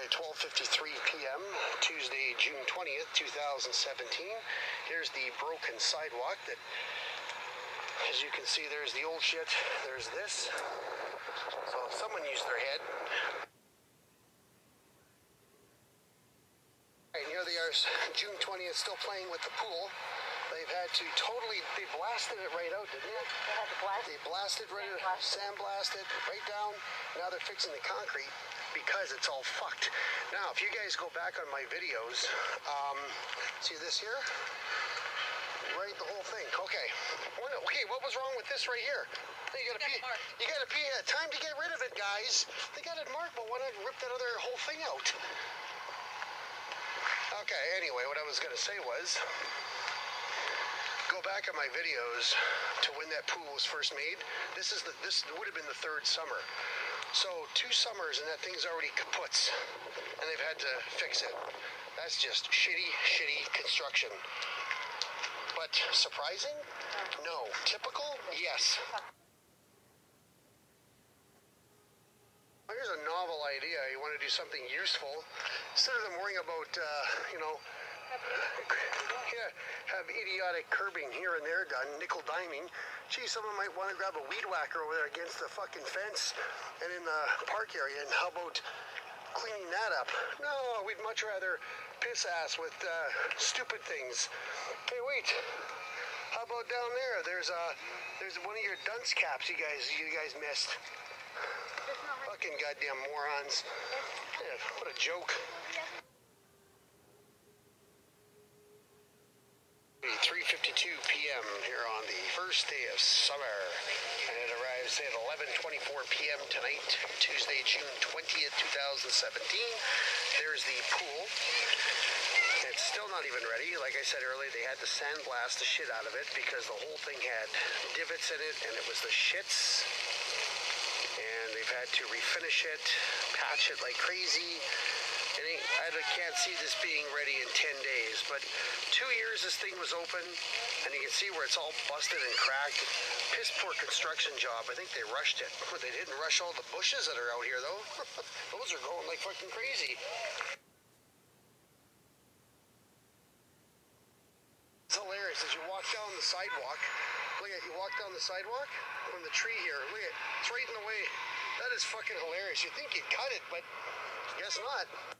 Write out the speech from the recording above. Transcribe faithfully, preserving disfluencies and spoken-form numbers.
Alright, twelve fifty-three p m Tuesday, June twentieth, two thousand seventeen. Here's the broken sidewalk that, as you can see, there's the old shit, there's this. So someone used their head. Alright, here they are, June twentieth, still playing with the pool. They've had to totally, they blasted it right out, didn't they? They had to blast. They blasted right, sandblasted. sandblasted right down. Now they're fixing the concrete because it's all fucked. Now, if you guys go back on my videos, um, see this here? Right, the whole thing. Okay. Okay, what was wrong with this right here? You gotta pee. You gotta pee. Time to get rid of it, guys. They got it marked, but why not rip that other whole thing out? Okay. Anyway, what I was gonna say was, go back on my videos to when that pool was first made. This is the. This would have been the third summer. So two summers and that thing's already kaputs, and they've had to fix it. That's just shitty, shitty construction. But surprising? No. Typical? Yes. Here's a novel idea. You want to do something useful. Instead of them worrying about, uh, you know, yeah, have idiotic curbing here and there done, nickel diming. Gee, someone might want to grab a weed whacker over there against the fucking fence and in the park area, and how about cleaning that up? No, we'd much rather piss ass with uh, stupid things. Hey, wait. How about down there? There's a, there's one of your dunce caps you guys, you guys missed. Fucking goddamn morons. Yeah, what a joke. three fifty-two p m here on the first day of summer, and it arrives at eleven twenty-four p m tonight, Tuesday, June twentieth, two thousand seventeen. There's the pool. It's still not even ready. Like I said earlier, they had to sandblast the shit out of it because the whole thing had divots in it, and it was the shits. And they've had to refinish it, patch it like crazy. It ain't, I can't see this being ready in ten days, but two years this thing was open, and you can see where it's all busted and cracked. Piss poor construction job. I think they rushed it. They didn't rush all the bushes that are out here, though. Those are going like fucking crazy. It's hilarious. As you walk down the sidewalk, look at, you walk down the sidewalk from the tree here. Look at, it's right in the way. That is fucking hilarious. You think you'd cut it, but guess not.